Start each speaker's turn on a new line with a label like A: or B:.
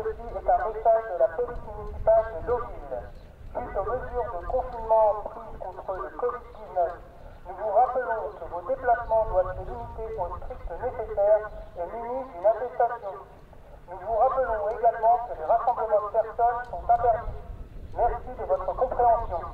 A: Ceci est un message de la police municipale de Deauville. Suite aux mesures de confinement prises contre le Covid-19, nous vous rappelons que vos déplacements doivent se limiter au strict nécessaire et munis d'une attestation. Nous vous rappelons également que les rassemblements de personnes sont interdits. Merci de votre compréhension.